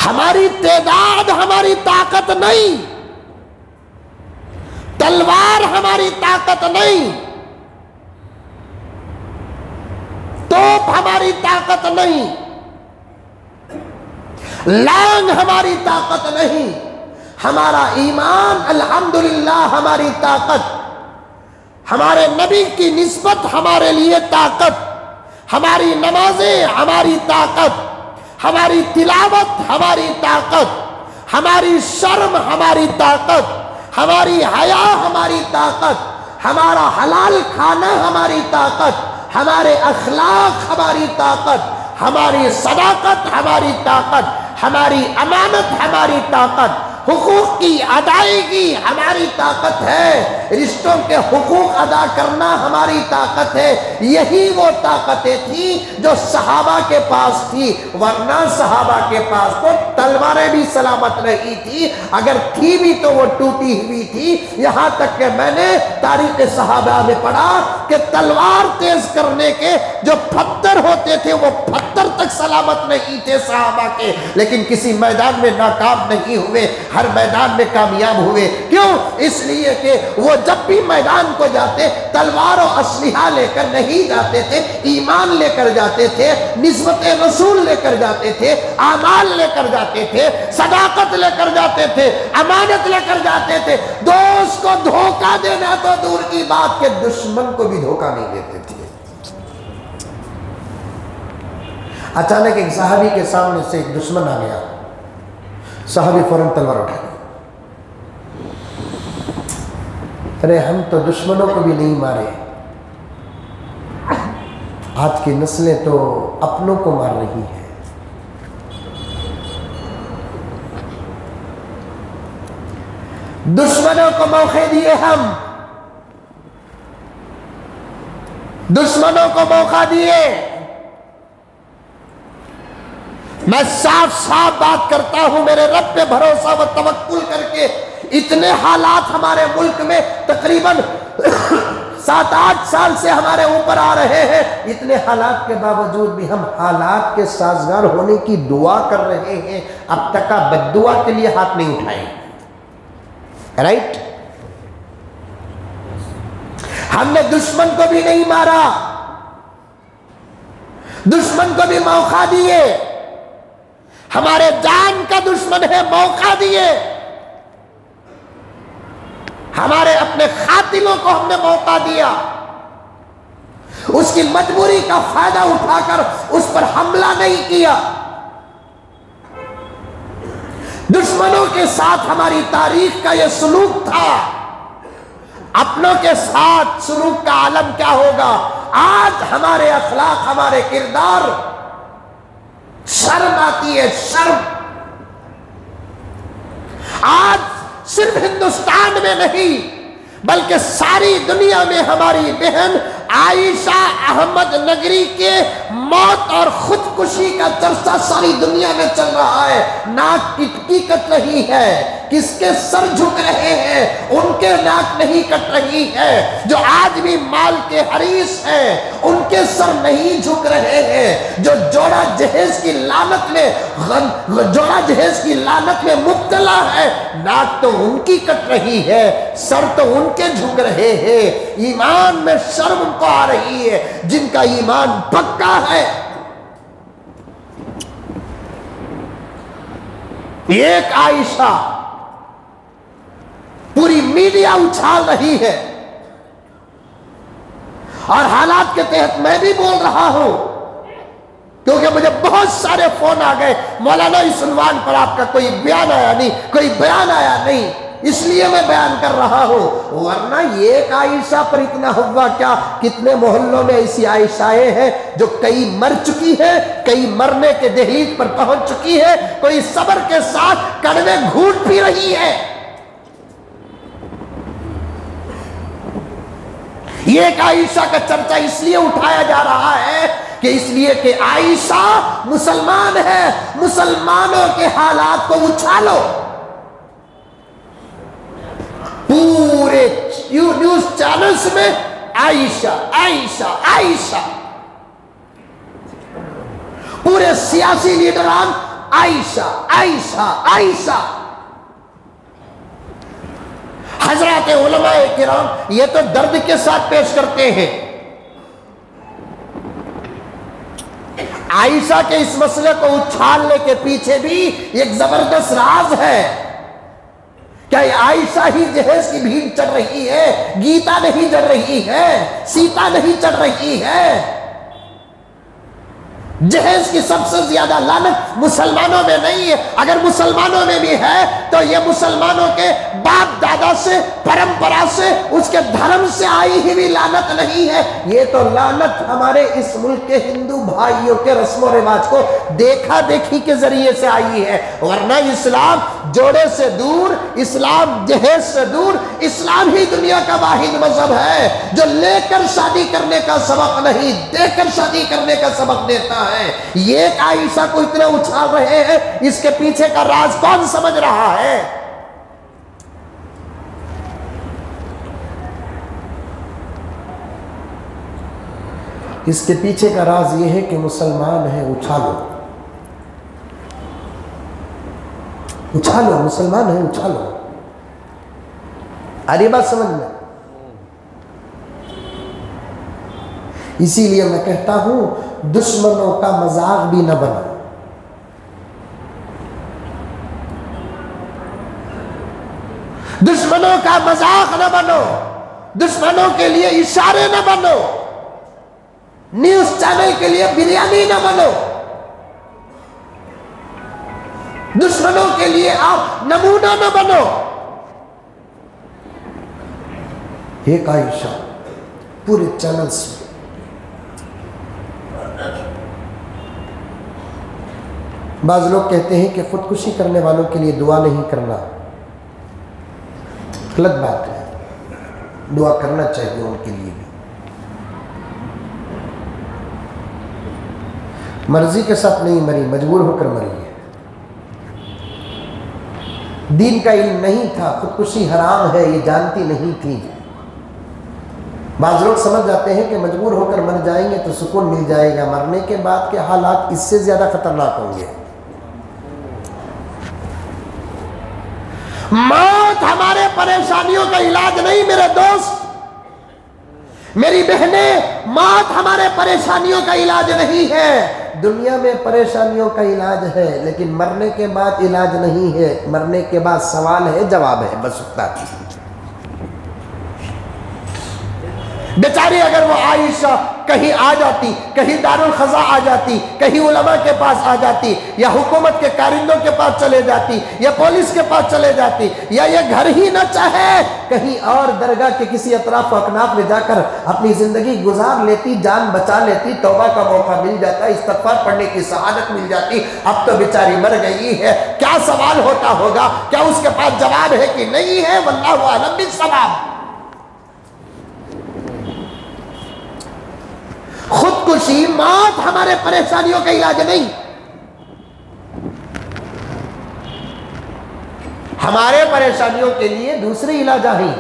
हमारी तादाद हमारी ताकत नहीं, तलवार हमारी ताकत नहीं, तोप हमारी ताकत नहीं, लांग हमारी ताकत नहीं, हमारा ईमान अल्हम्दुलिल्लाह हमारी ताकत, हमारे नबी की निस्बत हमारे लिए ताकत, हमारी नमाजें हमारी ताकत, हमारी तिलावत हमारी ताकत, हमारी शर्म हमारी ताकत, हमारी हया हमारी ताकत, हमारा हलाल खाना हमारी ताकत, हमारे अखलाक हमारी ताकत, हमारी सदाकत हमारी ताकत, हमारी अमानत हमारी ताकत, हुकूक की अदायगी हमारी ताकत है, रिश्तों के हुकूक अदा करना हमारी ताकत है। यही वो ताकतें थी जो सहाबा के पास थी, वरना सहाबा के पास तो तलवारें भी सलामत नहीं थी, अगर थी भी तो वो टूटी हुई थी। यहां तक कि मैंने तारीख सहाबा में पढ़ा कि तलवार तेज करने के जो पत्थर होते थे वो पत्थर तक सलामत नहीं थे सहाबा के, लेकिन किसी मैदान में नाकाम नहीं हुए, हर मैदान में कामयाब हुए। क्यों? इसलिए कि वो जब भी मैदान को जाते तलवार और असलिहा लेकर नहीं जाते थे, ईमान लेकर जाते थे, निस्बत रसूल लेकर जाते थे, आमाल लेकर जाते थे, सदाकत लेकर जाते थे, अमानत लेकर जाते थे। दोस्त को धोखा देना तो दूर की बात के दुश्मन को भी धोखा नहीं देते थे। अचानक एक सहाबी के सामने से एक दुश्मन आ गया, साहबी फौरन तलवार उठा ली। अरे हम तो दुश्मनों को भी नहीं मारे, आज की नस्लें तो अपनों को मार रही है। दुश्मनों को मौके दिए, हम दुश्मनों को मौका दिए। मैं साफ साफ बात करता हूं, मेरे रब पे भरोसा व तवक्कुल करके इतने हालात हमारे मुल्क में तकरीबन 7-8 साल से हमारे ऊपर आ रहे हैं, इतने हालात के बावजूद भी हम हालात के साजगार होने की दुआ कर रहे हैं। अब तक का बद्दुआ के लिए हाथ नहीं उठाए, राइट? हमने दुश्मन को भी नहीं मारा, दुश्मन को भी मौका दिए। हमारे जान का दुश्मन है, मौका दिए। हमारे अपने खातिलों को हमने मौका दिया, उसकी मजबूरी का फायदा उठाकर उस पर हमला नहीं किया। दुश्मनों के साथ हमारी तारीख का यह सलूक था, अपनों के साथ सलूक का आलम क्या होगा? आज हमारे अखलाक, हमारे किरदार, शर्म आती है, शर्म। आज सिर्फ हिंदुस्तान में नहीं बल्कि सारी दुनिया में हमारी बहन आयशा अहमद नगरी के मौत और खुदकुशी का चर्चा सारी दुनिया में चल रहा है। नाक किसकी कट रही है, किसके सर झुक रहे हैं, उनके नाक नहीं कट रही है। जो आज भी माल के हरीस हैं उनके सर नहीं झुक रहे हैं। जो जोड़ा जहेज की लानत में मुब्तला है, नाक तो उनकी कट रही है, सर तो उनके झुक रहे हैं। ईमान में शर्म को आ रही है, जिनका ईमान पक्का है। एक आयशा पूरी मीडिया उछाल रही है और हालात के तहत मैं भी बोल रहा हूं, क्योंकि मुझे बहुत सारे फोन आ गए, मौलाना इस उन्वान पर आपका कोई बयान आया नहीं, कोई बयान आया नहीं, इसलिए मैं बयान कर रहा हूं। वरना एक आयशा पर इतना हुआ क्या? कितने मोहल्लों में ऐसी आयशाएं हैं जो कई मर चुकी है, कई मरने के दहलीज पर पहुंच चुकी है, कोई सब्र के साथ कड़वे घूंट पी रही है। ये एक आयशा का चर्चा इसलिए उठाया जा रहा है कि इसलिए कि आयशा मुसलमान है, मुसलमानों के हालात को उछालो। पूरे न्यूज चैनल्स में आयशा आयशा आयशा, पूरे सियासी लीडरान आयशा आयशा आयशा। हजरत उलमाए किराम ये तो दर्द के साथ पेश करते हैं। आयशा के इस मसले को उछालने के पीछे भी एक जबरदस्त राज है। क्या आयशा ही जहेज की भीड़ चढ़ रही है? गीता नहीं चढ़ रही है, सीता नहीं चढ़ रही है। जहेज की सबसे ज्यादा लानत मुसलमानों में नहीं है। अगर मुसलमानों में भी है तो यह मुसलमानों के बाप दादा से, परंपरा से, उसके धर्म से आई हुई लानत नहीं है। ये तो लानत हमारे इस मुल्क के हिंदू भाइयों के रस्मों रिवाज को देखा देखी के जरिए से आई है। वरना इस्लाम जोड़े से दूर, इस्लाम जहेज से दूर, इस्लाम ही दुनिया का वाहिद मजहब है जो लेकर शादी करने का सबक नहीं, देकर शादी करने का सबक देता है। ये आयशा को इतना उछाल रहे हैं, इसके पीछे का राज कौन समझ रहा है? इसके पीछे का राज यह है कि मुसलमान है, उछालो उछालो, मुसलमान है उछालो। आ रही बात समझ में? इसीलिए मैं कहता हूं दुश्मनों का मजाक भी न बनो। दुश्मनों का मजाक न बनो, दुश्मनों के लिए इशारे न बनो, न्यूज चैनल के लिए बिरयानी न बनो, दुश्मनों के लिए आप नमूना न बनो। एक आयशा पूरे चैनल्स में बाज लोग कहते हैं कि खुदकुशी करने वालों के लिए दुआ नहीं करना, गलत बात है। दुआ करना चाहिए उनके लिए भी। मर्जी के साथ नहीं मरी, मजबूर होकर मरी है। दीन का इल्म नहीं था, खुदकुशी हराम है ये जानती नहीं थी। बाज लोग समझ जाते हैं कि मजबूर होकर मर जाएंगे तो सुकून मिल जाएगा, मरने के बाद के हालात इससे ज्यादा खतरनाक होंगे। मौत हमारे परेशानियों का इलाज नहीं मेरे दोस्त, मेरी बहनें, मौत हमारे परेशानियों का इलाज नहीं है। दुनिया में परेशानियों का इलाज है, लेकिन मरने के बाद इलाज नहीं है। मरने के बाद सवाल है, जवाब है, बस उतना। बेचारी अगर वो आयशा कहीं आ जाती, कहीं दारुल खजा आ जाती, कहीं उलमा के पास आ जाती, या हुकूमत के कारिंदों के पास चले जाती, या पुलिस के पास चले जाती, या ये घर ही न चाहे कहीं और दरगाह के किसी अतराफ अकनाफ में जाकर अपनी जिंदगी गुजार लेती, जान बचा लेती, तौबा का मौका मिल जाता, इस्तग़फ़ार पढ़ने की सआदत मिल जाती। अब तो बेचारी मर गई है। क्या सवाल होता होगा? क्या उसके पास जवाब है कि नहीं है? वल्लाहु आलम बिस्सवाब। खुदकुशी, मौत हमारे परेशानियों का इलाज नहीं। हमारे परेशानियों के लिए दूसरे इलाज हैं।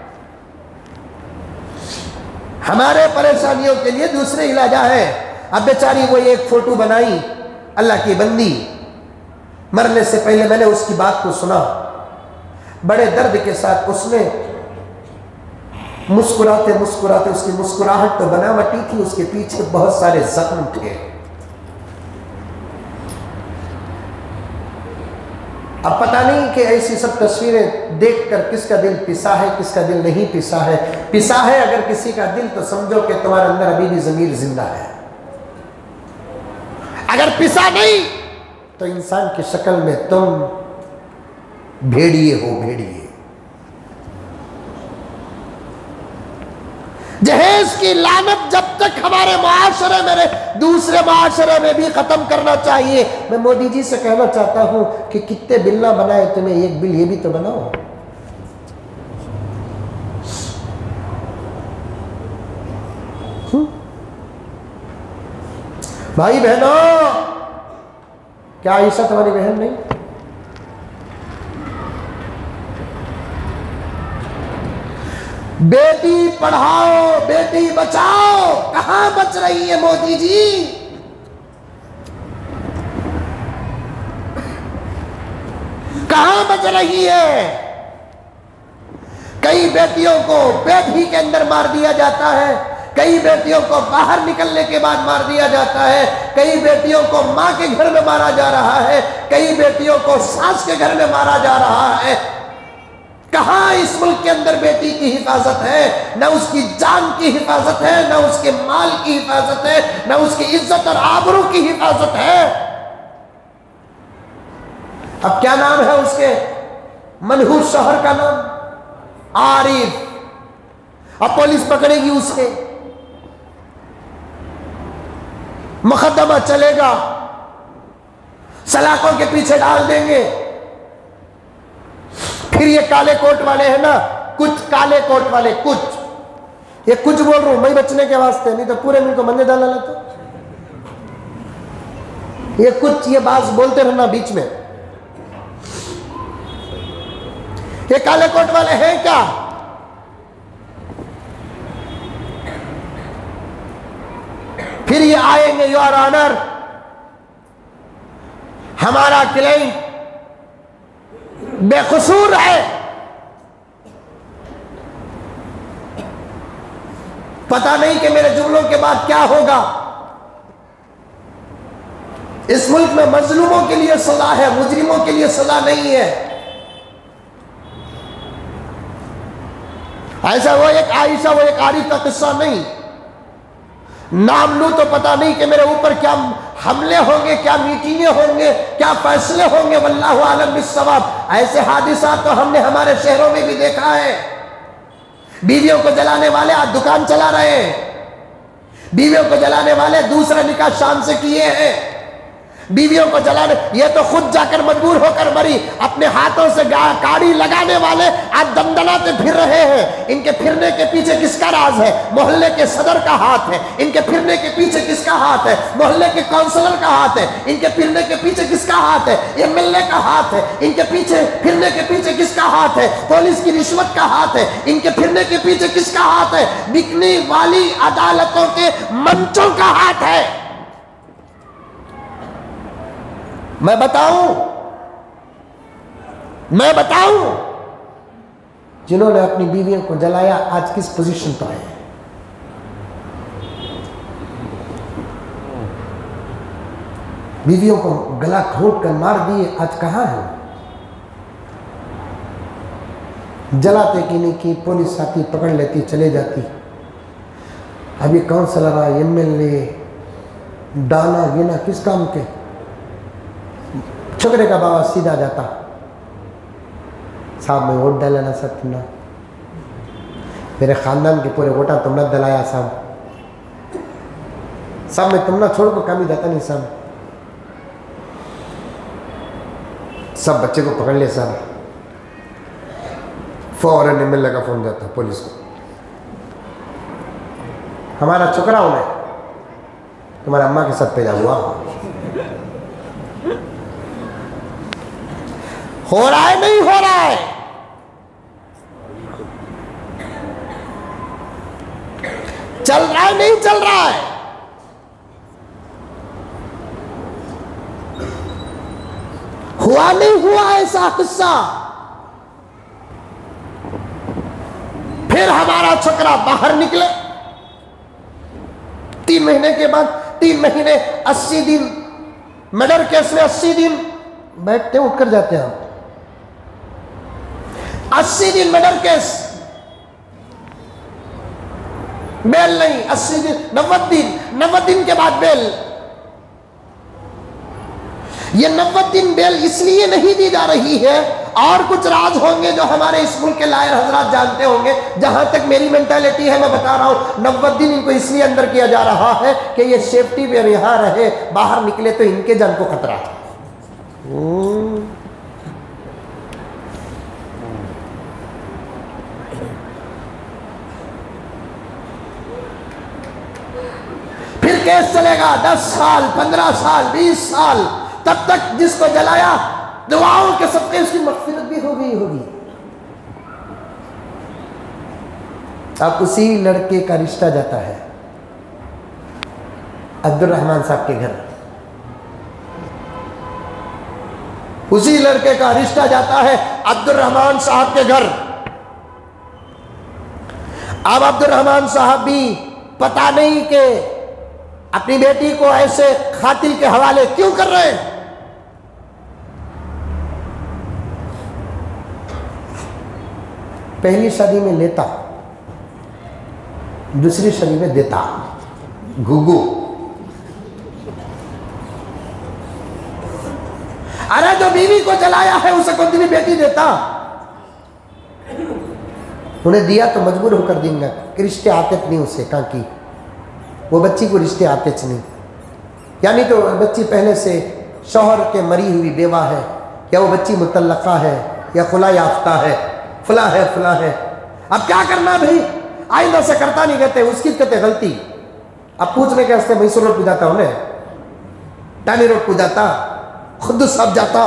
हमारे परेशानियों के लिए दूसरे इलाज हैं। अब बेचारी वो एक फोटो बनाई, अल्लाह की बंदी, मरने से पहले मैंने उसकी बात को सुना, बड़े दर्द के साथ उसने मुस्कुराते मुस्कुराते, उसकी मुस्कुराहट तो बनावटी थी, उसके पीछे बहुत सारे जख्म थे। अब पता नहीं कि ऐसी सब तस्वीरें देखकर किसका दिल पिसा है, किसका दिल नहीं पिसा है। पिसा है अगर किसी का दिल तो समझो कि तुम्हारे अंदर अभी भी ज़मीर जिंदा है। अगर पिसा नहीं तो इंसान की शक्ल में तुम भेड़िए हो, भेड़िए। जहेज की लानत जब तक हमारे मुआशरे में, दूसरे मुआशरे में भी खत्म करना चाहिए। मैं मोदी जी से कहना चाहता हूं कि कितने बिल ना बनाए तुम्हें, एक बिल ये भी तो बनाओ। भाई बहनों, क्या आयशा तुम्हारी बहन नहीं? बेटी पढ़ाओ, बेटी बचाओ, कहां बच रही है मोदी जी? कहां बच रही है? कई बेटियों को पेट ही के अंदर मार दिया जाता है, कई बेटियों को बाहर निकलने के बाद मार दिया जाता है, कई बेटियों को मां के घर में मारा जा रहा है, कई बेटियों को सास के घर में मारा जा रहा है। कहां इस मुल्क के अंदर बेटी की हिफाजत है? न उसकी जान की हिफाजत है, न उसके माल की हिफाजत है, न उसकी इज्जत और आबरू की हिफाजत है। अब क्या नाम है उसके मनहूस शोहर का नाम? आरिफ। अब पुलिस पकड़ेगी उसके, मुकदमा चलेगा, सलाखों के पीछे डाल देंगे। फिर ये काले कोट वाले हैं ना, कुछ काले कोट वाले, कुछ ये कुछ बोल रहा हूं मैं बचने के वास्ते, नहीं तो पूरे मुल्क को मंदे डाला लेते। ये कुछ ये बात बोलते रहना बीच में। ये काले कोट वाले हैं क्या? फिर ये आएंगे, योर ऑनर हमारा क्लाइंट बेकसूर है, पता नहीं कि मेरे जुमलों के बाद क्या होगा। इस मुल्क में मजलूमों के लिए सजा है, मुजरिमों के लिए सजा नहीं है। ऐसा वो एक आयशा वो एक आरिफ का किस्सा नहीं, नाम लूं तो पता नहीं कि मेरे ऊपर क्या हमले होंगे, क्या मीटिंगें होंगे, क्या फैसले होंगे, वल्लाहु आलम बिस्सवाब। ऐसे हादिसा तो हमने हमारे शहरों में भी देखा है। बीवियों को जलाने वाले आज दुकान चला रहे हैं, बीवियों को जलाने वाले दूसरा निकाह शाम से किए हैं, बीवियों को जलाने, ये तो खुद जाकर मजबूर होकर मरी। अपने हाथों से काड़ी लगाने वाले आज दमदमाते फिर रहे हैं। इनके फिरने के पीछे किसका राज है? मोहल्ले के सदर का हाथ है। इनके फिरने के पीछे किसका हाथ है? मोहल्ले के काउंसलर का हाथ है। इनके फिरने के पीछे किसका हाथ है? एमएलए का हाथ है। इनके पीछे फिरने के पीछे किसका हाथ है? पुलिस की रिश्वत का हाथ है। इनके फिरने के पीछे किसका हाथ है? बिकने वाली अदालतों के मंचों का हाथ है। मैं बताऊं जिन्होंने अपनी बीवियों को जलाया आज किस पोजीशन पर है। बीवियों को गला घोंट कर मार दिए, आज कहां है? जलाते कि नहीं कि पुलिस आती पकड़ लेती चले जाती। अभी काउंसलर एमएलए डाना गिना किस काम के? छोकरे का बाबा सीधा जाता, साहब मैं वोट डालना सकती ना, मेरे खानदान के पूरे वोटा तुमने दलाया साहब मैं तुमने छोड़ को कमी जाता नहीं साहब। सब बच्चे को पकड़ ले साहब, फौरन एमएलए का फोन जाता पुलिस को, हमारा छोकरा होना तुम्हारे अम्मा के साथ पैदा हुआ, हो रहा है नहीं हो रहा है? चल रहा है नहीं चल रहा है? हुआ नहीं हुआ ऐसा किस्सा? फिर हमारा छोकरा बाहर निकले 3 महीने के बाद, 3 महीने 80 दिन मर्डर केस में 80 दिन बैठते उठ कर जाते हैं हम। 80 दिन मर्डर केस, बेल नहीं, 80 दिन 90 दिन के बाद बेल। ये 90 दिन बेल इसलिए नहीं दी जा रही है, और कुछ राज होंगे जो हमारे इस मुल्क के लायर हजरात जानते होंगे। जहां तक मेरी मेंटालिटी है मैं बता रहा हूं, 90 दिन इनको इसलिए अंदर किया जा रहा है कि ये सेफ्टी में यहां रहे, बाहर निकले तो इनके जान को खतरा है। फिर केस चलेगा 10 साल 15 साल 20 साल, तब तक जिसको जलाया दुआओं के सबके उसकी मग़फ़िरत भी हो गई होगी। अब उसी लड़के का रिश्ता जाता है अब्दुल रहमान साहब के घर। उसी लड़के का रिश्ता जाता है अब्दुल रहमान साहब के घर। अब अब्दुल रहमान साहब भी पता नहीं कि अपनी बेटी को ऐसे कातिल के हवाले क्यों कर रहे हैं। पहली शादी में लेता, दूसरी शादी में देता, घुघू। अरे जो बीवी को जलाया है उसे कौन सी बेटी देता। उन्हें दिया तो मजबूर होकर देंगे कि रिश्ते आते नहीं उससे, कहाँ की वो बच्ची को रिश्ते आते नहीं। यानी तो बच्ची पहले से शौहर के मरी हुई बेवा है, या वो बच्ची मुतल्लका है, या खुला याफ्ता है, फला है। अब क्या करना भाई, आइंदा से करता नहीं कहते, उसकी कहते गलती। अब पूछने के वास्ते मैसूर रोड को जाता, उन्हें टानी रोड को जाता, खुद सब जाता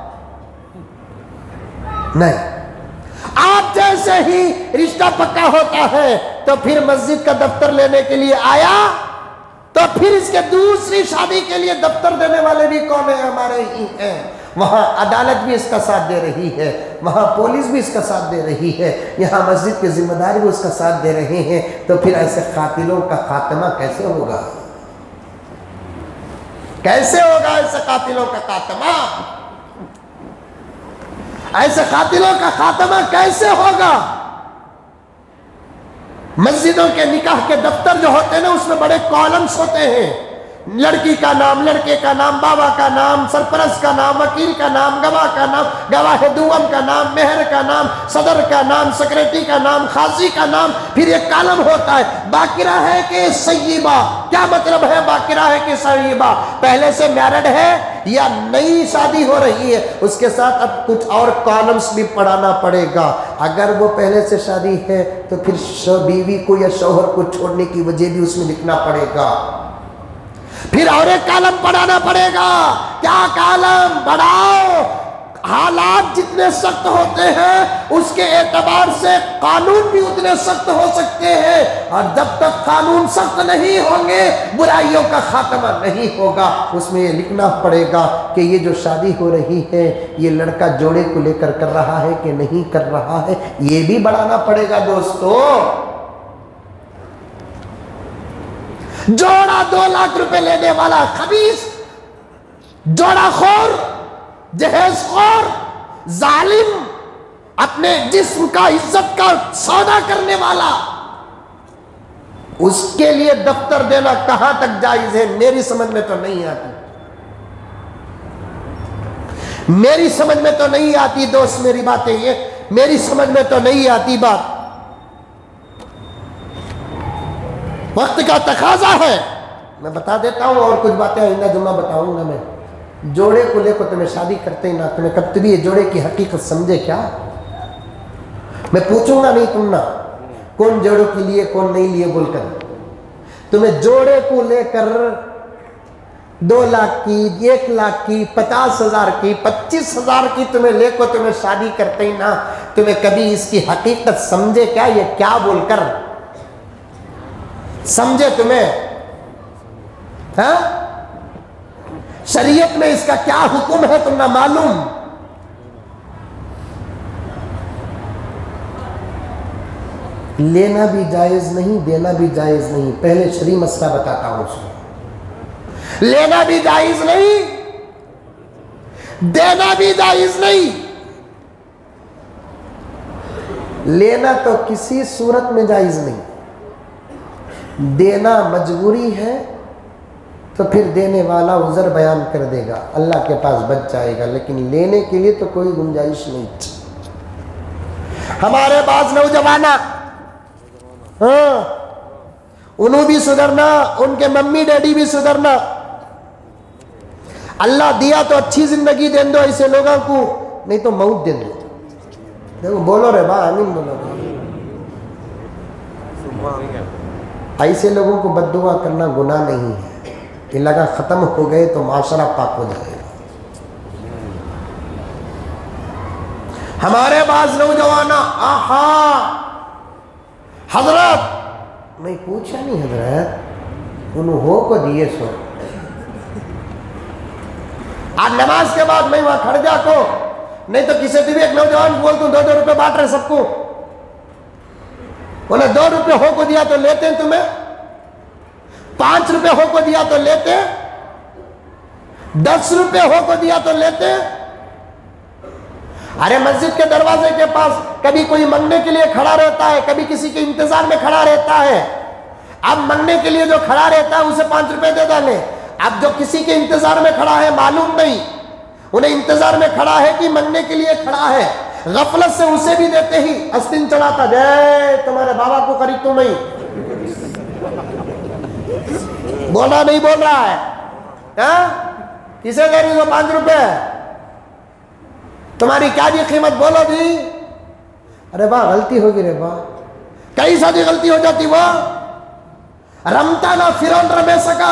नहीं। आप जैसे ही रिश्ता पक्का होता है तो फिर मस्जिद का दफ्तर लेने के लिए आया, तो फिर इसके दूसरी शादी के लिए दफ्तर देने वाले भी कौन है, हमारे ही हैं। वहां अदालत भी इसका साथ दे रही है, वहां पुलिस भी इसका साथ दे रही है, यहाँ मस्जिद के जिम्मेदार भी उसका साथ दे रहे हैं। तो फिर ऐसे कातिलों का खात्मा कैसे होगा, कैसे होगा ऐसे कातिलों का खात्मा? ऐसे कातिलों का खात्मा कैसे होगा? मस्जिदों के निकाह के दफ्तर जो होते हैं ना, उसमें बड़े कॉलम्स होते हैं। लड़की का नाम, लड़के का नाम, बाबा का नाम, सरपरस्त का नाम, वकील का नाम, गवाह का नाम, गवाह दुअम का नाम, मेहर का नाम, सदर का नाम, सेक्रेटरी का नाम, खाजी का नाम। फिर एक कॉलम होता है बाकिरा है कि सय्यिबा। क्या मतलब है बाकिरा है कि सय्यिबा? पहले से मैरिड है या नई शादी हो रही है। उसके साथ अब कुछ और कॉलम्स भी पढ़ाना पड़ेगा। अगर वो पहले से शादी है तो फिर बीवी को या शौहर को छोड़ने की वजह भी उसमें लिखना पड़ेगा। फिर और एक कॉलम पढ़ाना पड़ेगा। क्या कॉलम बढ़ाओ? हालात जितने सख्त होते हैं उसके एतबार से कानून भी उतने सख्त हो सकते हैं, और जब तक कानून सख्त नहीं होंगे बुराइयों का खात्मा नहीं होगा। उसमें ये लिखना पड़ेगा कि ये जो शादी हो रही है ये लड़का जोड़े को लेकर कर रहा है कि नहीं कर रहा है, ये भी बढ़ाना पड़ेगा दोस्तों। जोड़ा 2 लाख रुपए लेने वाला खबीस, जोड़ा खोर, जहेज खोर, जालिम, अपने जिस्म का, इज्जत का सौदा करने वाला, उसके लिए दफ्तर देना कहां तक जायज है? मेरी समझ में तो नहीं आती, मेरी समझ में तो नहीं आती दोस्त। मेरी बातें ये मेरी समझ में तो नहीं आती बात। वक्त का तकाजा है। मैं बता देता हूँ और कुछ बातें आइंदा जुम्मा बताऊंगा मैं। जोड़े को लेकर तुम्हें शादी करते ही ना, तुम्हें कभी ये जोड़े की हकीकत समझे क्या? मैं पूछूंगा नहीं तुम ना कौन जोड़ों के लिए कौन नहीं लिए बोलकर। तुम्हें जोड़े को लेकर 2 लाख की, 1 लाख की, 50,000 की, 25,000 की तुम्हें लेकर तुम्हें शादी करते ही ना, तुम्हें कभी इसकी हकीकत समझे क्या? ये क्या बोलकर समझे तुम्हें? हाँ, शरीयत में इसका क्या हुक्म है तुम ना मालूम? लेना भी जायज नहीं, देना भी जायज नहीं। पहले शरीय मसला बताता हूं उसको। लेना भी जायज नहीं, देना भी जायज नहीं। लेना तो किसी सूरत में जायज नहीं, देना मजबूरी है तो फिर देने वाला उज़र बयान कर देगा, अल्लाह के पास बच जाएगा, लेकिन लेने के लिए तो कोई गुंजाइश नहीं। हमारे पास नौजवाना, हाँ, उन्होंने भी सुधरना, उनके मम्मी डैडी भी सुधरना। अल्लाह दिया तो अच्छी जिंदगी दे दो ऐसे लोगों को, नहीं तो मौत दे दो। देखो बोलो रे बा, आमीन बोलो। ऐसे लोगों को बद्दुआ करना गुनाह नहीं है। ये लगा खत्म हो गए तो माशरा पाक हो जाएगा। हमारे पास नौजवाना, आहा हजरत, मैं पूछा नहीं हजरत, उन्होंने हो को दिए सो आज नमाज के बाद मैं वहां खड़ जा को, नहीं तो किसी भी एक नौजवान बोल तू 2-2 रुपए बांट रहे सबको, बोले 2 रुपए हो को दिया तो लेते हैं तुम्हें, 5 रुपए हो को दिया तो लेते, 10 रुपए हो को दिया तो लेते। अरे मस्जिद के दरवाजे के पास कभी कोई मांगने के लिए खड़ा रहता है, कभी किसी के इंतजार में खड़ा रहता है। अब मांगने के लिए जो खड़ा रहता है उसे 5 रुपए दे डाले। अब जो किसी के इंतजार में खड़ा है मालूम नहीं, उन्हें इंतजार में खड़ा है कि मांगने के लिए खड़ा है, गफलत से उसे भी देते ही अस्तिन चढ़ाता, जय तुम्हारे बाबा को खरीद तू नहीं बोला, नहीं बोल रहा है, किसे दे रही हो 5 रुपए, तुम्हारी क्या जी कीमत बोलो जी। अरे वाह गलती होगी रे वाह, कई सारी गलती हो जाती, वो रमता ना फिरौन रमे सका,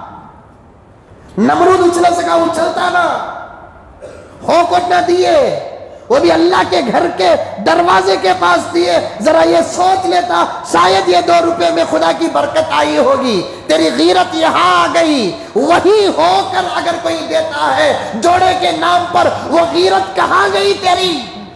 नमरूद उछल सका उछलता ना, हो कुछ ना दिए, वो भी अल्लाह के घर के दरवाजे के पास दिए। जरा ये सोच लेता, शायद ये 2 रुपए में खुदा की बरकत आई होगी, तेरी गीरत यहां आ गई। वही होकर अगर कोई देता है जोड़े के नाम पर, वो गीरत कहां गई तेरी?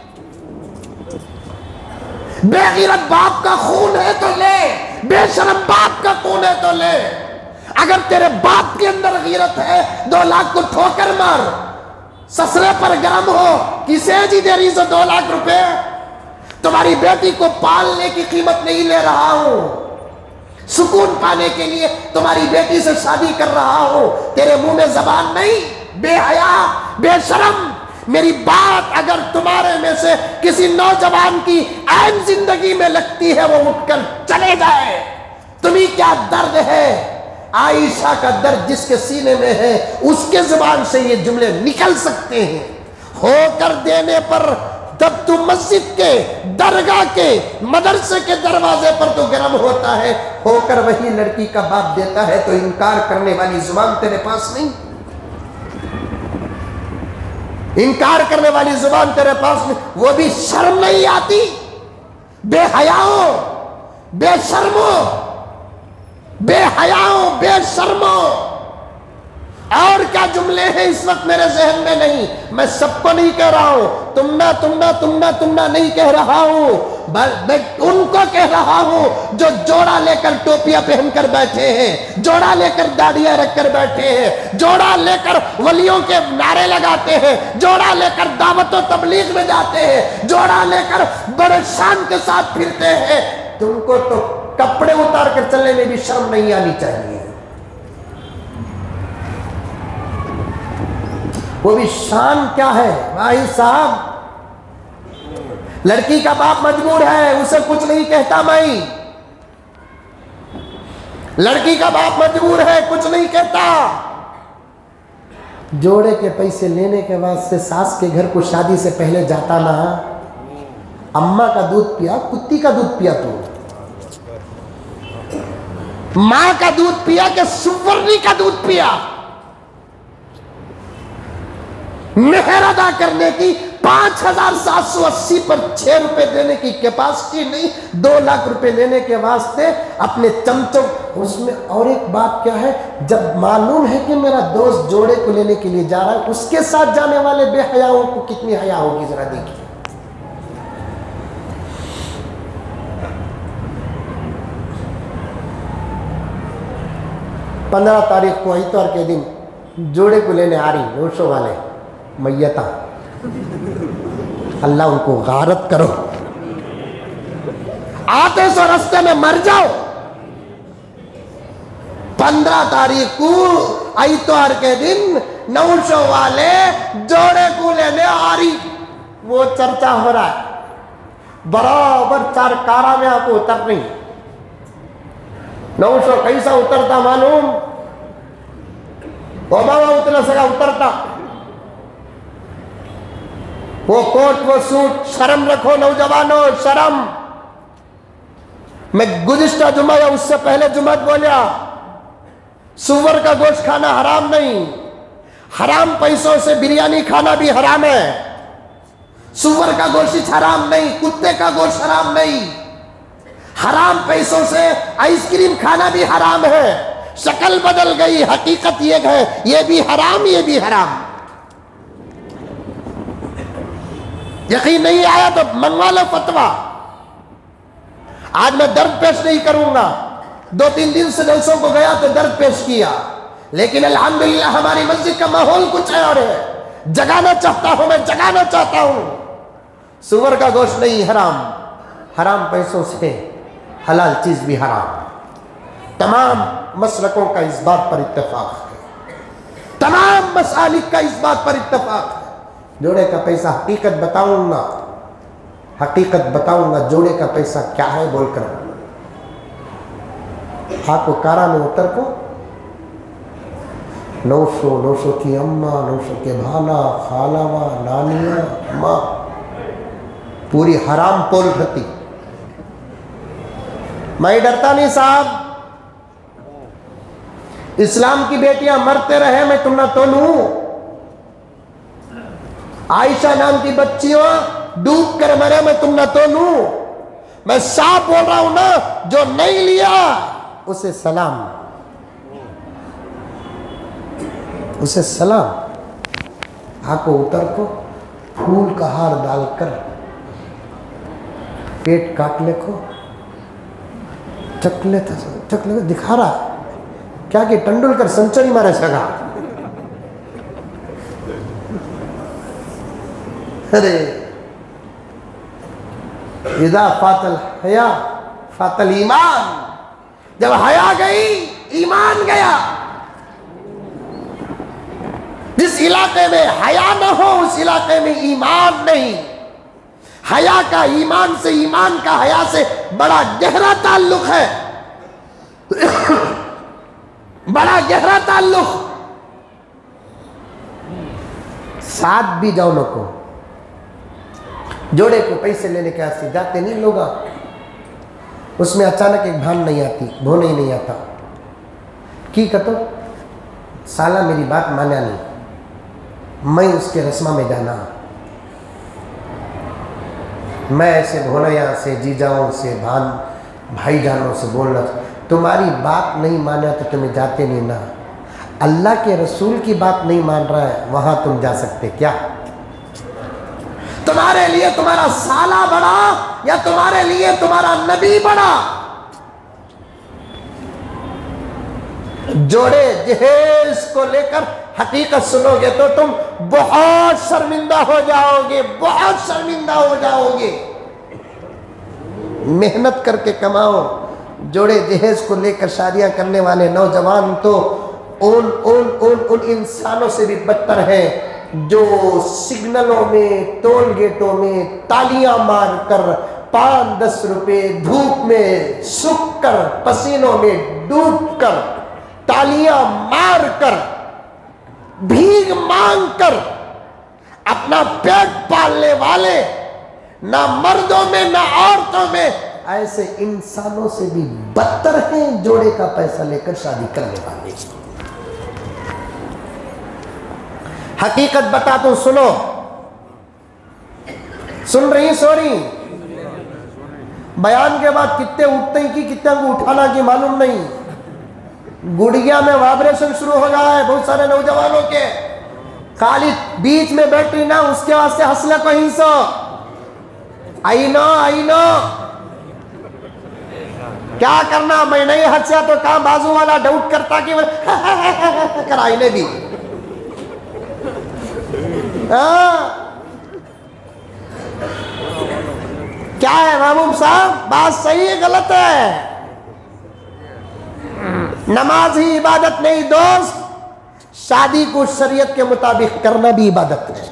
बेगीरत बाप का खून है तो ले, बेशरम बाप का खून है तो ले। अगर तेरे बाप के अंदर गीरत है, 2 लाख को ठोकर मार, ससरे पर गरम हो, किसे जी दे रही सो 2 लाख रुपए? तुम्हारी बेटी को पालने की कीमत नहीं ले रहा हूं, सुकून पाने के लिए तुम्हारी बेटी से शादी कर रहा हूं, तेरे मुंह में जबान नहीं? बेहया बेशरम, मेरी बात अगर तुम्हारे में से किसी नौजवान की ऐन जिंदगी में लगती है, वो उठकर चले जाए। तुम्हें क्या दर्द है? आयशा का दर्द जिसके सीने में है, उसके जुबान से ये जुमले निकल सकते हैं। होकर देने पर जब तू मस्जिद के, दरगाह के, मदरसे के दरवाजे पर तो गर्म होता है, होकर वही लड़की का बाप देता है तो इनकार करने वाली जुबान तेरे पास नहीं, इनकार करने वाली जुबान तेरे पास नहीं। वो भी शर्म नहीं आती? बेहयाओ, बेशर्मो, बेहयाओ, बेशर्मो, और क्या जुमले हैं इस वक्त मेरे जहन में नहीं। मैं सबको नहीं कह रहा हूं, तुमना नहीं कह रहा हूं, मैं उनको कह रहा हूं जो जोड़ा लेकर टोपियां पहनकर बैठे हैं, जोड़ा लेकर दाढ़ियां रखकर बैठे हैं, जोड़ा लेकर वलियों के नारे लगाते हैं, जोड़ा लेकर दावतों तबलीग में जाते हैं, जोड़ा लेकर बड़े शान के साथ फिरते हैं। तुमको तो कपड़े उतार कर चलने में भी शर्म नहीं आनी चाहिए। वो भी शान क्या है भाई साहब? लड़की का बाप मजबूर है, उसे कुछ नहीं कहता मैं, लड़की का बाप मजबूर है, कुछ नहीं कहता। जोड़े के पैसे लेने के बाद से सास के घर को शादी से पहले जाता ना, अम्मा का दूध पिया, कुत्ती का दूध पिया, तू मां का दूध पिया कि सुवर्णी का दूध पिया? मेहर अदा करने की 5,780 पर 6 रुपए देने की कैपेसिटी नहीं, 2 लाख रुपए लेने के वास्ते अपने चमचों। उसमें और एक बात क्या है, जब मालूम है कि मेरा दोस्त जोड़े को लेने के लिए जा रहा है, उसके साथ जाने वाले बेहयाओं को कितनी हया होगी जरा देखिए। पंद्रह तारीख को इतवार के दिन जोड़े को लेने आ रही नोशो वाले मैयता, अल्लाह उनको गारत करो, आते सो रास्ते में मर जाओ। 15 तारीख को इतवार के दिन नौशो वाले जोड़े को लेने आ रही, वो चर्चा हो रहा है, बराबर 4 कारा में आपको उतरनी। 900 कैसा उतरता मालूम? ओबामा उतना सगा उतरता, वो कोट वो सूट, शर्म रखो नौजवानों, शर्म। मैं गुज़िश्ता जुमा या उससे पहले जुमा बोलिया, सुअर का गोश्त खाना हराम नहीं, हराम पैसों से बिरयानी खाना भी हराम है। सुअर का गोश्त हराम नहीं, कुत्ते का गोश्त हराम नहीं, हराम पैसों से आइसक्रीम खाना भी हराम है। शक्ल बदल गई, हकीकत ये है, ये भी हराम, ये भी हराम। यकीन नहीं आया तो मंगवा लो फतवा। आज मैं दर्द पेश नहीं करूंगा, 2-3 दिन से जलसों को गया तो दर्द पेश किया, लेकिन अल्हम्दुलिल्लाह हमारी मस्जिद का माहौल कुछ है और है। जगाना चाहता हूं, मैं जगाना चाहता हूं। सुअर का गोश्त नहीं हराम, हराम पैसों से हलाल चीज भी हराम। तमाम मसलकों का इस बात पर इत्तेफाक है, तमाम मसालिक का इस बात पर इत्तेफाक है। जोड़े का पैसा हकीकत बताऊंगा, हकीकत बताऊंगा जोड़े का पैसा क्या है बोलकर आपको कारा में उतर को 900 की अम्मा, 900 के भाना, खालावा, नानिया, माँ, पूरी हराम पोल रहती। मैं डरता नहीं साहब, इस्लाम की बेटियां मरते रहे मैं तुम ना तोलूं। आयशा नाम की बच्चियों डूब कर मरे मैं तुम ना तोलूं। मैं साफ बोल रहा हूं ना, जो नहीं लिया उसे सलाम, उसे सलाम। आंखों उतर को फूल का हार डालकर पेट काट ले को चकले चकले दिखा रहा क्या कि तेंदुलकर सेंचुरी मारे सगा। अरे इदा फातल हया फातल ईमान, जब हया गई ईमान गया। जिस इलाके में हया न हो उस इलाके में ईमान नहीं। हया का ईमान से, ईमान का हया से बड़ा गहरा ताल्लुक है, बड़ा गहरा ताल्लुक। साथ भी जाओ न को जोड़े को पैसे लेने के आसे जाते नहीं लोग, उसमें अचानक एक भान नहीं आती, भो नहीं आता की कतो साला मेरी बात माना नहीं, मैं उसके रस्मा में जाना। मैं ऐसे भोनैया से, जीजाओं से, भान भाईजानों से बोलना, तुम्हारी बात नहीं माना तो तुम्हें जाते नहीं ना। अल्लाह के रसूल की बात नहीं मान रहा है, वहां तुम जा सकते क्या? तुम्हारे लिए तुम्हारा साला बड़ा या तुम्हारे लिए तुम्हारा नबी बड़ा? जोड़े जहेज को लेकर हकीकत सुनोगे तो तुम बहुत शर्मिंदा हो जाओगे, बहुत शर्मिंदा हो जाओगे। मेहनत करके कमाओ। जोड़े जहेज को लेकर शादियां करने वाले नौजवान तो उन इंसानों से भी बदतर हैं जो सिग्नलों में, टोल गेटों में तालियां मारकर 5-10 रुपए धूप में सूख कर, पसीनों में डूब कर, तालियां मारकर, भीख मांग कर अपना पेट पालने वाले, ना मर्दों में ना औरतों में, ऐसे इंसानों से भी बदतर हैं जोड़े का पैसा लेकर शादी करने वाले। हकीकत बता तू, सुनो, सुन रही सोरी? बयान के बाद कितने उठते हैं कि कितने को उठाना की मालूम नहीं। गुड़िया में वाइब्रेशन शुरू हो रहा है बहुत सारे नौजवानों के। खाली बीच में बैठी ना उसके वास्ते हंसले को हिंसो। आई नो क्या करना, मैं नहीं हंसा तो काम बाजू वाला डाउट करता कि कराई ने भी। क्या है महबूब साहब, बात सही है गलत है? नमाज ही इबादत नहीं दोस्त, शादी को शरीयत के मुताबिक करना भी इबादत है।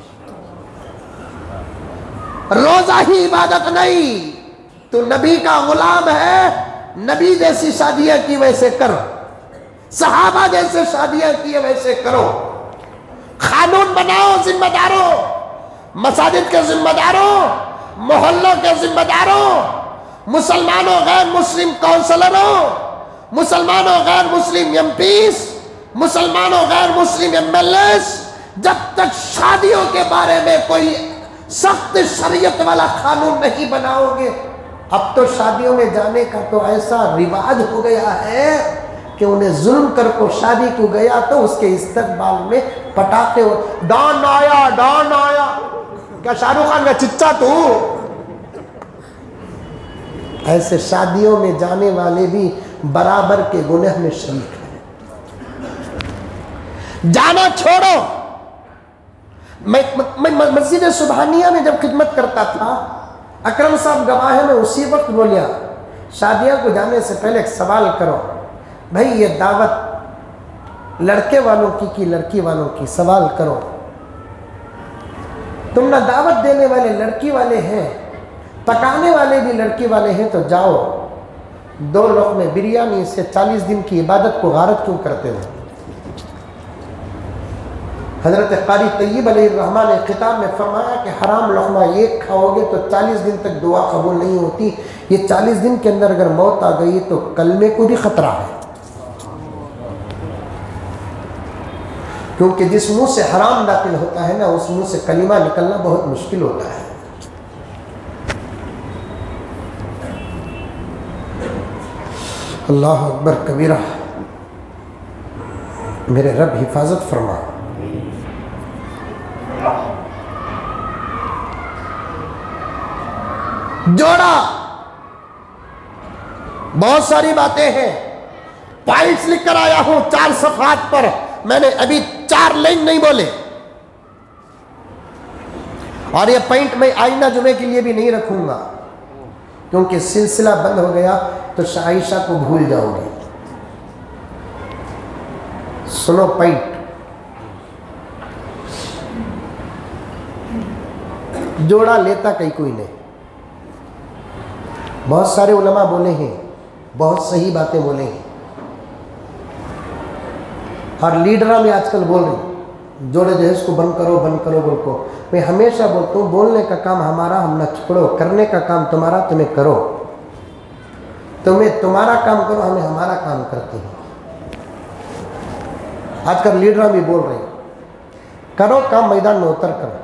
रोजा ही इबादत नहीं। तो नबी का गुलाम है, नबी जैसी शादियां की वैसे कर, सहाबा जैसे शादियां की वैसे करो। कानून बनाओ जिम्मेदारों, मसाजिद के जिम्मेदारों, मोहल्लों के जिम्मेदारों, मुसलमानों गैर मुस्लिम काउंसलरों, मुसलमानों गैर मुस्लिम एमपीस, मुसलमानों गैर मुस्लिम एमएलएस, जब तक शादियों के बारे में कोई सख्त शरीयत वाला कानून नहीं बनाओगे। अब तो शादियों में जाने का तो ऐसा रिवाज हो गया है कि उन्हें जुल्म कर को शादी को गया तो उसके इस्तकबाल में पटाखे, डॉन आया क्या शाहरुख खान का चिच्चा तू? ऐसे शादियों में जाने वाले भी बराबर के गुनाह में शरीक हैं। जाना छोड़ो। मैं मस्जिद सुबहानिया में जब खिदमत करता था, अकरम साहब गवाह है, मैं उसी वक्त बोलिया शादियां को जाने से पहले एक सवाल करो भाई, ये दावत लड़के वालों की लड़की वालों की? सवाल करो। तुम ना दावत देने वाले लड़की वाले हैं, पकाने वाले भी लड़की वाले हैं, तो जाओ 2 लुक़्मे बिरयानी से 40 दिन की इबादत को गारत क्यों करते हो? हज़रत क़ारी तय्यब अलैहिर्रहमान ने खिताब में फरमाया कि हराम लुक़मा एक खाओगे तो 40 दिन तक दुआ कबूल नहीं होती। ये 40 दिन के अंदर अगर मौत आ गई तो कलमे को भी ख़तरा है, क्योंकि जिस मुंह से हराम दाखिल होता है ना, उस मुंह से कलिमा निकलना बहुत मुश्किल होता है। अल्लाह अकबर कबीरा। मेरे रब हिफाजत फरमा। जोड़ा, बहुत सारी बातें हैं, पॉइंट्स लिख कर आया हूं 4 सफ़हात पर। मैंने अभी 4 लाइन नहीं बोले, और ये पॉइंट मैं आईना जुमे के लिए भी नहीं रखूंगा, क्योंकि सिलसिला बंद हो गया तो आयशा को भूल जाओगे। सुनो पॉइंट। जोड़ा लेता कहीं कोई नहीं। बहुत सारे उलमा बोले हैं, बहुत सही बातें बोले हैं, और लीडरा में आजकल बोल रही जोड़े दहेज को बंद करो बोल को। मैं हमेशा बोलता हूँ, बोलने का काम हमारा, हम न छोड़ो, करने का काम तुम्हारा, तुम्हें करो। तुम्हें तुम्हारा काम करो, हमें हमारा काम करते हैं। आजकल लीडरा भी बोल रहे करो काम, मैदान में उतर करो।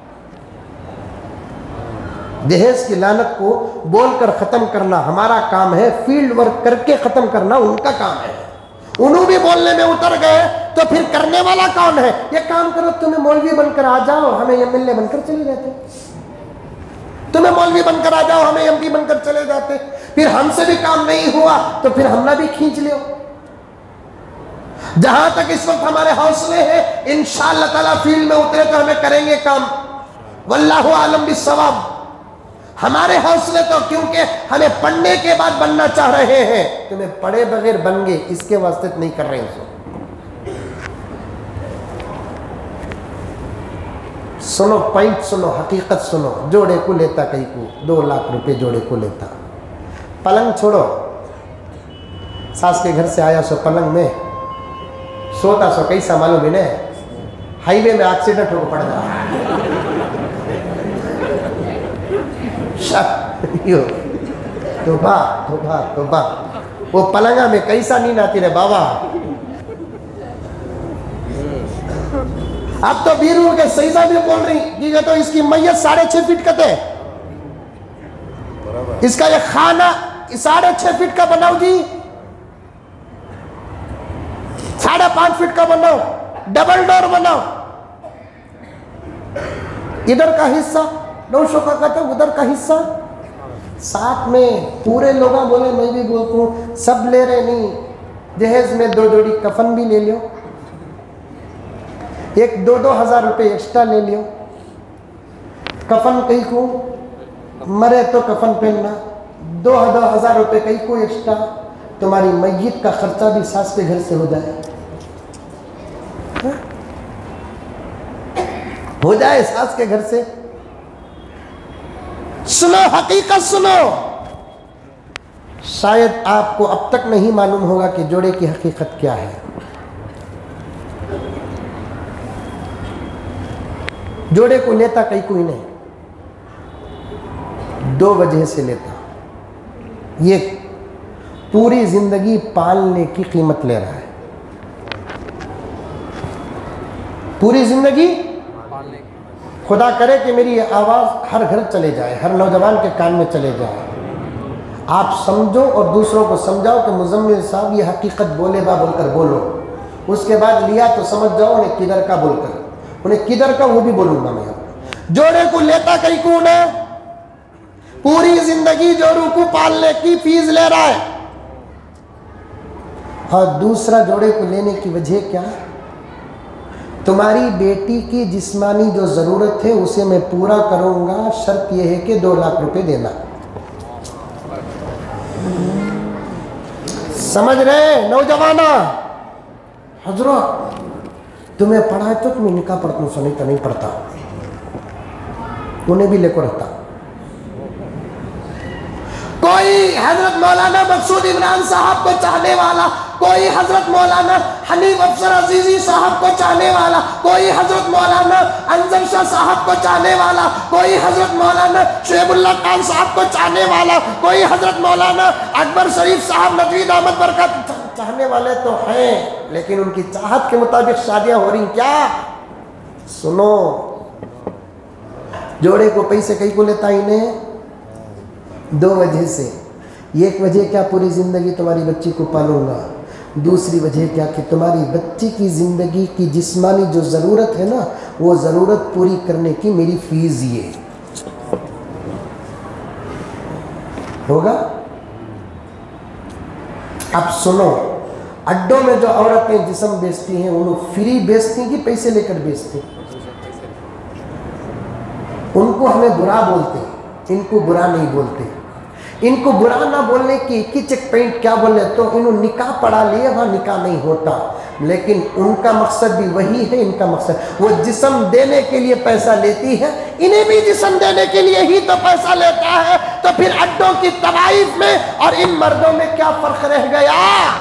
दहेज की लानत को बोलकर ख़त्म करना हमारा काम है, फील्ड वर्क करके ख़त्म करना उनका काम है। उन्होंने भी बोलने में उतर गए तो फिर करने वाला कौन है? ये काम करो, तुम्हें मौलवी बनकर आ जाओ, हमें एमएलए बनकर चले जाते। तुम्हें मौलवी बनकर आ जाओ, हमें एमपी बनकर चले जाते। फिर हमसे भी काम नहीं हुआ तो फिर हमला भी खींच लियो। जहां तक इस वक्त हमारे हौसले हैं, इंशाअल्लाह ताला फील्ड में उतरे तो हमें करेंगे काम। वल्लाहु आलम बिस्सवाब। हमारे हौसले तो क्योंकि हमें पढ़ने के बाद बनना चाह रहे हैं, तुम्हें पढ़े बगैर बन गए इसके वास्ते नहीं कर रहे हैं। सुनो पॉइंट, सुनो हकीकत सुनो। जोड़े को लेता कहीं को 2 लाख रुपए जोड़े को लेता। पलंग छोड़ो, सास के घर से आया सो पलंग में सोता सो कैसा मालूम है ना, हाईवे में एक्सीडेंट होकर पड़ रहा। तोबा तोबा तोबा। वो पलंगा में कैसा नींद आती रे बाबा। अब तो बीरू के सईदा भी बोल रही कि तो इसकी मैयत 6.5 फीट का थे, इसका ये खाना 6.5 फीट का बनाओ जी, 5.5 फीट का बनाओ, डबल डोर बनाओ। इधर का हिस्सा 900 का था, उधर का हिस्सा साथ में। पूरे लोग बोले, मैं भी बोलता हूँ, सब ले रहे नहीं। दहेज में 2 जोड़ी कफन भी ले लियो, एक 2-2 हज़ार रुपये एक्स्ट्रा ले लियो। कफन कहीं को मरे तो कफन पहनना, 2-2 हज़ार रुपये कहीं को एक्स्ट्रा। तुम्हारी मैयत का खर्चा भी सास के घर से हो जाए, हो जाए सास के घर से। सुनो हकीकत सुनो। शायद आपको अब तक नहीं मालूम होगा कि जोड़े की हकीकत क्या है। जोड़े को लेता कहीं कोई नहीं, 2 वजह से लेता। ये पूरी जिंदगी पालने की कीमत ले रहा है, पूरी जिंदगी। खुदा करे कि मेरी ये आवाज़ हर घर चले जाए, हर नौजवान के कान में चले जाए। आप समझो और दूसरों को समझाओ कि मुज़म्मिल साहब ये हकीकत बोले बा बोलकर बोलो। उसके बाद लिया तो समझ जाओ उन्हें किधर का बोलकर, उन्हें किधर का वो भी बोलूँगा मैं। जोड़े को लेता कहीं कौन है? पूरी जिंदगी जोड़ों को पालने की फीस ले रहा है। और दूसरा जोड़े को लेने की वजह क्या? तुम्हारी बेटी की जिस्मानी जो जरूरत है उसे मैं पूरा करूंगा, शर्त यह है कि 2 लाख रुपए देना। समझ रहे नौजवाना? हजरत तुम्हें पढ़ा है तो तुम्हें निकाह पढ़ता हूँ, नहीं तो नहीं पढ़ता, उन्हें भी लेकर रहता। कोई हजरत मौलाना मकसूद इमरान साहब को चाहने वाला, कोई हजरत मौलाना हनीफ अफसर अजीजी साहब को चाहने वाला, कोई हजरत मौलाना अंजर शाह साहब को चाहने वाला, कोई हजरत मौलाना शुएबुल्लाह खान साहब को चाहने वाला, कोई हजरत मौलाना अकबर शरीफ साहब नजवीद अहमद बरकत चाहने वाले तो हैं, लेकिन उनकी चाहत के मुताबिक शादियां हो रही क्या? सुनो, जोड़े को पैसे कहीं को लेता इन्हें 2 वजह से। एक वजह क्या? पूरी ज़िंदगी तुम्हारी बच्ची को पालूंगा। दूसरी वजह क्या? कि तुम्हारी बच्ची की ज़िंदगी की जिस्मानी जो ज़रूरत है ना, वो ज़रूरत पूरी करने की मेरी फीस ये होगा। अब सुनो, अड्डों में जो औरतें जिस्म बेचती हैं, वो फ्री बेचती कि पैसे लेकर बेचती? उनको हमें बुरा बोलते हैं, इनको बुरा नहीं बोलते। इनको बुरा ना बोलने की एक चेक पॉइंट क्या बोले तो इन्होंने निकाह पढ़ा लिए, वहाँ निकाह नहीं होता, लेकिन उनका मकसद भी वही है। इनका मकसद वो जिस्म देने के लिए पैसा लेती है, इन्हें भी जिस्म देने के लिए ही तो पैसा लेता है। तो फिर अड्डों की तवाइफ में और इन मर्दों में क्या फर्क रह गया?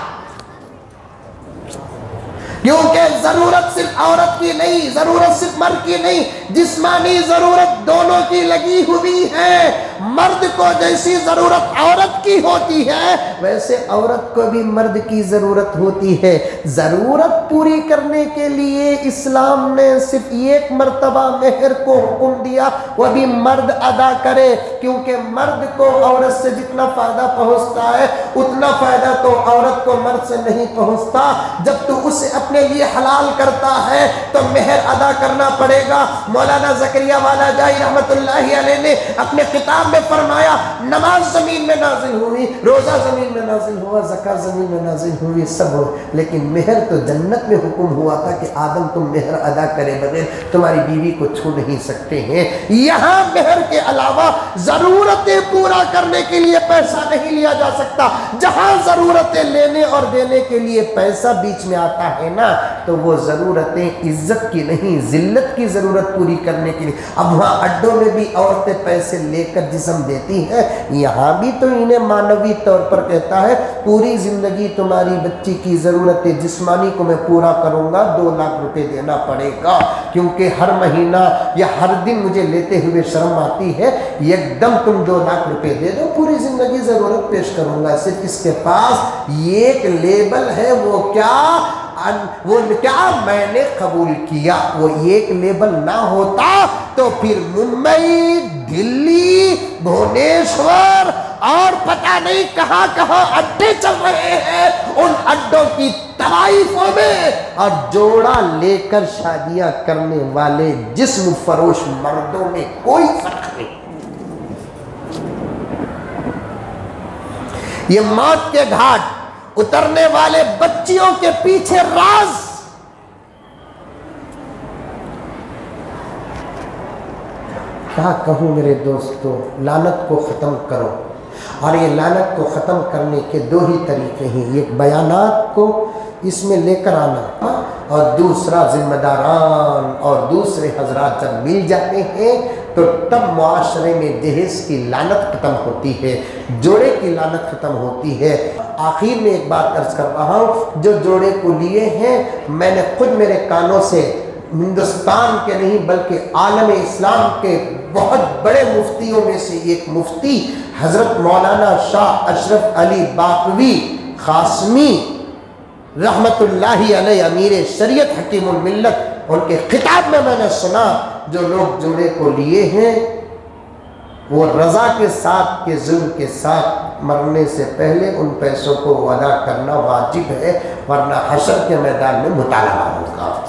क्योंकि जरूरत सिर्फ औरत की नहीं, जरूरत सिर्फ मर्द की नहीं, जिस्मानी जरूरत दोनों की लगी हुई है। मर्द को जैसी जरूरत औरत की होती है, वैसे औरत को भी मर्द की जरूरत होती है। जरूरत पूरी करने के लिए इस्लाम ने सिर्फ एक मर्तबा मेहर को हुक्म दिया, वह भी मर्द अदा करे, क्योंकि मर्द को औरत से जितना फायदा पहुंचता है उतना फायदा तो औरत को मर्द से नहीं पहुंचता। जब तू उसे अपने लिए हलाल करता है तो मेहर अदा करना पड़ेगा। मौलाना ज़करिया वाला जाई रहमतुल्लाहि अलैह ने अपने किताब में फरमाया, नमाज जमीन में नाजिल हुई, रोजा जमीन में नाजिल हुआ, ज़कात जमीन में नाजिल हुई, सब हो, लेकिन मेहर तो जन्नत में हुक्म हुआ था कि आदम तुम मेहर अदा करे बगैर तुम्हारी बीवी को छू नहीं सकते हैं। यहाँ मेहर के अलावा जरूरतें पूरा करने के लिए पैसा नहीं लिया जा सकता। जहाँ जरूरतें लेने और देने के लिए पैसा बीच में आता है ना, तो वो जरूरतें इज्जत की नहीं, जिल्लत की जरूरत पूरी करने के लिए। अब वहाँ अड्डों में भी औरतें पैसे लेकर जिस्म देती है, यहाँ भी तो इन्हें मानवी तौर पर कहता है पूरी जिंदगी तुम्हारी बच्ची की जरूरतें जिस्मानी को मैं पूरा करूंगा, 2 लाख रुपए देना पड़ेगा। क्योंकि हर महीना या हर दिन मुझे लेते हुए शर्म आती है, एकदम तुम 2 लाख रुपए दे दो, पूरी जिंदगी जरूरत पेश करूंगा। सिर्फ इसके पास एक लेबल है, वो क्या मैंने कबूल किया। वो एक लेबल ना होता तो फिर मुंबई, दिल्ली, भुवनेश्वर और पता नहीं कहां कहां अड्डे चल रहे हैं। उन अड्डों की तवाइफों में और जोड़ा लेकर शादियां करने वाले जिस्म फरोश मर्दों में कोई फर्क नहीं। ये मौत के घाट उतरने वाले बच्चियों के पीछे राज, क्या कहूं मेरे दोस्तों, लानत को ख़त्म करो। और ये लानत को ख़त्म करने के 2 ही तरीके हैं, एक बयानात को इसमें लेकर आना और दूसरा जिम्मेदारान और दूसरे हजरात जब मिल जाते हैं तो तब मुआशरे में दहेज की लानत ख़त्म होती है, जोड़े की लानत ख़त्म होती है। आखिर में एक बात अर्ज कर रहा हूँ, जो जोड़े को लिए हैं, मैंने खुद मेरे कानों से हिंदुस्तान के नहीं बल्कि आलम इस्लाम के बहुत बड़े मुफ्तियों में से एक मुफ्ती हज़रत मौलाना शाह अशरफ अली बाकवी ख़ासमी रहमतुल्लाहि अलैह अमीर शरीयत हकीमुल मिल्लत, उनके खिताब में मैंने सुना, जो लोग जोड़े को लिए हैं वो रज़ा के साथ के जुल्म के साथ मरने से पहले उन पैसों को अदा करना वाजिब है, वरना हशर के मैदान में मुतालबा होगा।